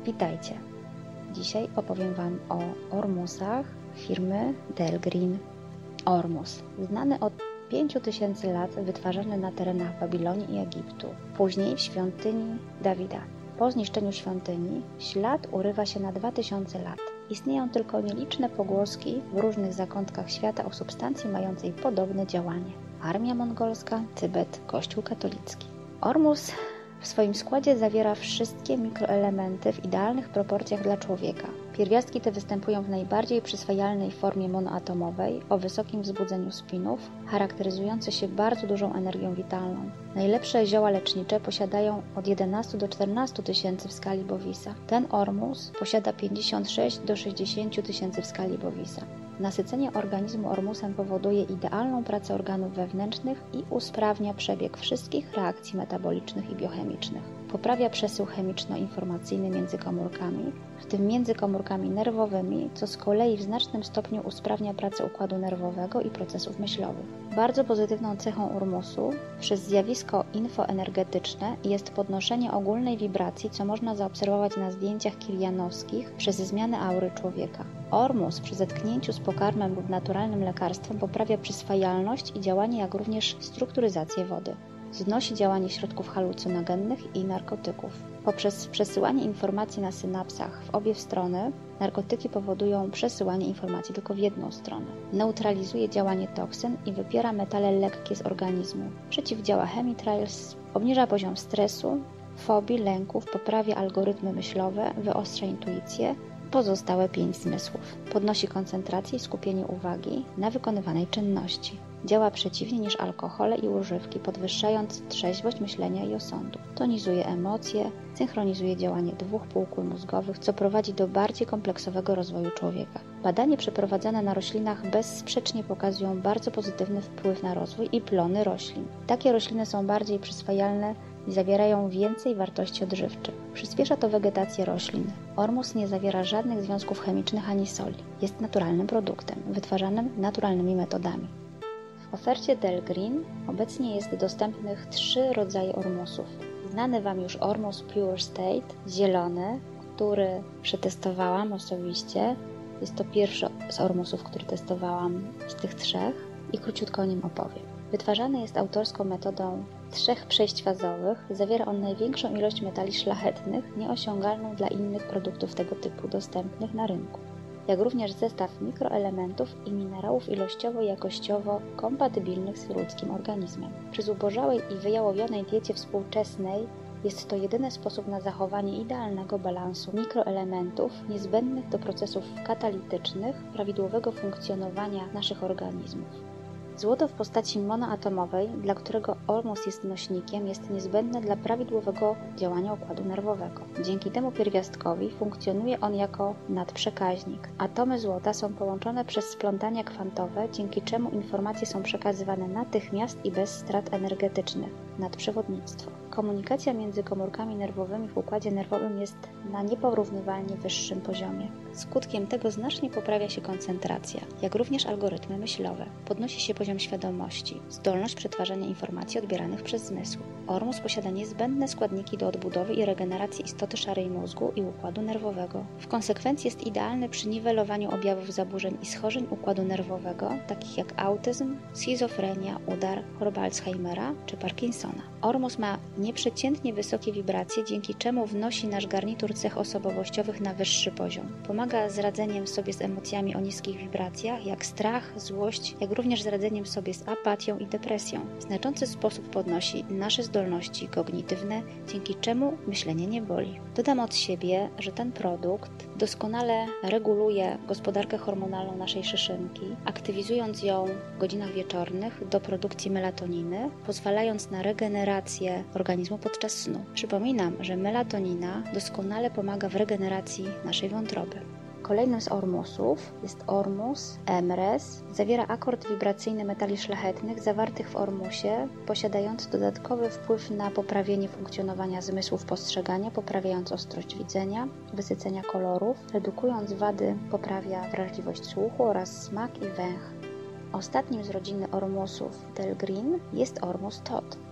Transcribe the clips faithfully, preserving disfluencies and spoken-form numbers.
Witajcie! Dzisiaj opowiem Wam o ormusach firmy Delgreen. Ormus, znany od pięciu tysięcy lat, wytwarzany na terenach Babilonii i Egiptu, później w świątyni Dawida. Po zniszczeniu świątyni ślad urywa się na dwa tysiące lat. Istnieją tylko nieliczne pogłoski w różnych zakątkach świata o substancji mającej podobne działanie. Armia mongolska, Tybet, Kościół katolicki. Ormus w swoim składzie zawiera wszystkie mikroelementy w idealnych proporcjach dla człowieka. Pierwiastki te występują w najbardziej przyswajalnej formie monoatomowej, o wysokim wzbudzeniu spinów, charakteryzujące się bardzo dużą energią witalną. Najlepsze zioła lecznicze posiadają od jedenastu do czternastu tysięcy w skali Bovisa. Ten ormus posiada pięćdziesiąt sześć do sześćdziesięciu tysięcy w skali Bovisa. Nasycenie organizmu ormusem powoduje idealną pracę organów wewnętrznych i usprawnia przebieg wszystkich reakcji metabolicznych i biochemicznych. Poprawia przesył chemiczno-informacyjny między komórkami, w tym między komórkami nerwowymi, co z kolei w znacznym stopniu usprawnia pracę układu nerwowego i procesów myślowych. Bardzo pozytywną cechą ormusu przez zjawisko infoenergetyczne jest podnoszenie ogólnej wibracji, co można zaobserwować na zdjęciach kilianowskich przez zmianę aury człowieka. Ormus przy zetknięciu z pokarmem lub naturalnym lekarstwem poprawia przyswajalność i działanie, jak również strukturyzację wody. Znosi działanie środków halucynogennych i narkotyków. Poprzez przesyłanie informacji na synapsach w obie strony, narkotyki powodują przesyłanie informacji tylko w jedną stronę. Neutralizuje działanie toksyn i wypiera metale lekkie z organizmu. Przeciwdziała chemitrails, obniża poziom stresu, fobii, lęków, poprawia algorytmy myślowe, wyostrza intuicję, pozostałe pięć zmysłów. Podnosi koncentrację i skupienie uwagi na wykonywanej czynności. Działa przeciwnie niż alkohole i używki, podwyższając trzeźwość myślenia i osądu. Tonizuje emocje, synchronizuje działanie dwóch półkul mózgowych, co prowadzi do bardziej kompleksowego rozwoju człowieka. Badania przeprowadzane na roślinach bezsprzecznie pokazują bardzo pozytywny wpływ na rozwój i plony roślin. Takie rośliny są bardziej przyswajalne i zawierają więcej wartości odżywczych. Przyspiesza to wegetację roślin. Ormus nie zawiera żadnych związków chemicznych ani soli. Jest naturalnym produktem, wytwarzanym naturalnymi metodami. W ofercie Delgreen obecnie jest dostępnych trzy rodzaje ormusów. Znany Wam już Ormus Pure State, zielony, który przetestowałam osobiście. Jest to pierwszy z ormusów, który testowałam z tych trzech i króciutko o nim opowiem. Wytwarzany jest autorską metodą trzech przejść fazowych. Zawiera on największą ilość metali szlachetnych, nieosiągalną dla innych produktów tego typu dostępnych na rynku, jak również zestaw mikroelementów i minerałów ilościowo i jakościowo kompatybilnych z ludzkim organizmem. Przy zubożałej i wyjałowionej diecie współczesnej jest to jedyny sposób na zachowanie idealnego balansu mikroelementów niezbędnych do procesów katalitycznych, prawidłowego funkcjonowania naszych organizmów. Złoto w postaci monoatomowej, dla którego ormus jest nośnikiem, jest niezbędne dla prawidłowego działania układu nerwowego. Dzięki temu pierwiastkowi funkcjonuje on jako nadprzekaźnik. Atomy złota są połączone przez splątania kwantowe, dzięki czemu informacje są przekazywane natychmiast i bez strat energetycznych. Nadprzewodnictwo. Komunikacja między komórkami nerwowymi w układzie nerwowym jest na nieporównywalnie wyższym poziomie. Skutkiem tego znacznie poprawia się koncentracja, jak również algorytmy myślowe. Podnosi się poziom świadomości, zdolność przetwarzania informacji odbieranych przez zmysły. Ormus posiada niezbędne składniki do odbudowy i regeneracji istoty szarej mózgu i układu nerwowego. W konsekwencji jest idealny przy niwelowaniu objawów zaburzeń i schorzeń układu nerwowego, takich jak autyzm, schizofrenia, udar, choroba Alzheimera czy Parkinsona. Ormus ma nieprzeciętnie wysokie wibracje, dzięki czemu wnosi nasz garnitur cech osobowościowych na wyższy poziom. Pomaga z radzeniem sobie z emocjami o niskich wibracjach, jak strach, złość, jak również z radzeniem sobie z apatią i depresją. W znaczący sposób podnosi nasze zdolności kognitywne, dzięki czemu myślenie nie boli. Dodam od siebie, że ten produkt doskonale reguluje gospodarkę hormonalną naszej szyszynki, aktywizując ją w godzinach wieczornych do produkcji melatoniny, pozwalając na regenerację organizmu podczas snu. Przypominam, że melatonina doskonale pomaga w regeneracji naszej wątroby. Kolejnym z ormusów jest ormus Emres. Zawiera akord wibracyjny metali szlachetnych zawartych w ormusie, posiadający dodatkowy wpływ na poprawienie funkcjonowania zmysłów postrzegania, poprawiając ostrość widzenia, wysycenia kolorów, redukując wady, poprawia wrażliwość słuchu oraz smak i węch. Ostatnim z rodziny ormusów Delgreen jest ormus Todd.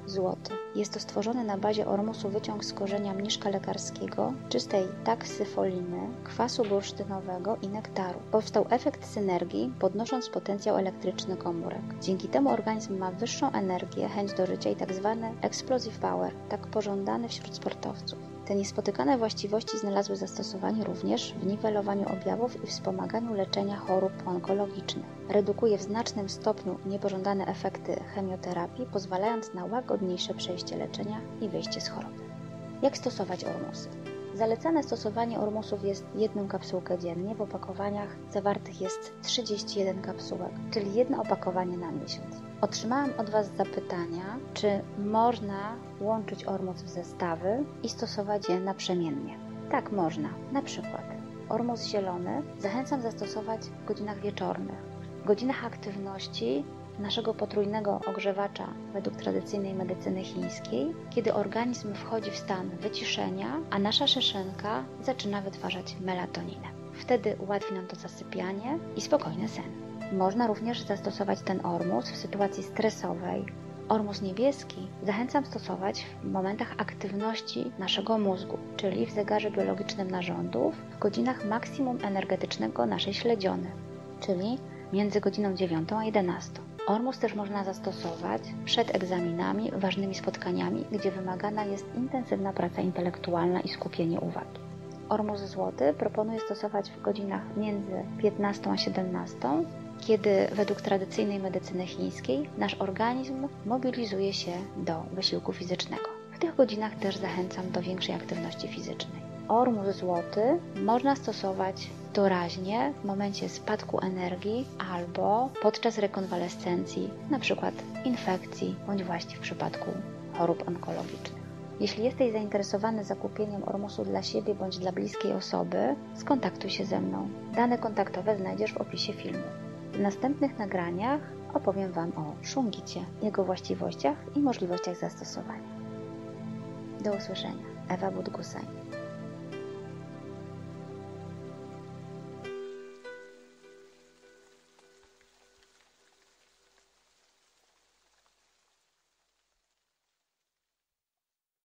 złoty. Jest to stworzony na bazie ormusu wyciąg z korzenia mniszka lekarskiego, czystej taksyfoliny, kwasu bursztynowego i nektaru. Powstał efekt synergii, podnosząc potencjał elektryczny komórek. Dzięki temu organizm ma wyższą energię, chęć do życia i tzw. explosive power, tak pożądany wśród sportowców. Te niespotykane właściwości znalazły zastosowanie również w niwelowaniu objawów i wspomaganiu leczenia chorób onkologicznych. Redukuje w znacznym stopniu niepożądane efekty chemioterapii, pozwalając na łagodniejsze przejście leczenia i wyjście z choroby. Jak stosować ormusy? Zalecane stosowanie ormusów jest jedną kapsułkę dziennie, w opakowaniach zawartych jest trzydzieści jeden kapsułek, czyli jedno opakowanie na miesiąc. Otrzymałam od Was zapytania, czy można łączyć ormus w zestawy i stosować je naprzemiennie. Tak, można. Na przykład ormus zielony zachęcam zastosować w godzinach wieczornych, w godzinach aktywności naszego potrójnego ogrzewacza według tradycyjnej medycyny chińskiej, kiedy organizm wchodzi w stan wyciszenia, a nasza szyszynka zaczyna wytwarzać melatoninę. Wtedy ułatwi nam to zasypianie i spokojny sen. Można również zastosować ten ormus w sytuacji stresowej. Ormus niebieski zachęcam stosować w momentach aktywności naszego mózgu, czyli w zegarze biologicznym narządów, w godzinach maksimum energetycznego naszej śledziony, czyli między godziną dziewiątą a jedenastą. Ormus też można zastosować przed egzaminami, ważnymi spotkaniami, gdzie wymagana jest intensywna praca intelektualna i skupienie uwagi. Ormus złoty proponuję stosować w godzinach między piętnastą a siedemnastą, kiedy według tradycyjnej medycyny chińskiej nasz organizm mobilizuje się do wysiłku fizycznego. W tych godzinach też zachęcam do większej aktywności fizycznej. Ormus złoty można stosować doraźnie w momencie spadku energii albo podczas rekonwalescencji, np. infekcji bądź właśnie w przypadku chorób onkologicznych. Jeśli jesteś zainteresowany zakupieniem ormusu dla siebie bądź dla bliskiej osoby, skontaktuj się ze mną. Dane kontaktowe znajdziesz w opisie filmu. W następnych nagraniach opowiem Wam o szungicie, jego właściwościach i możliwościach zastosowania. Do usłyszenia. Ewa Budgusaj.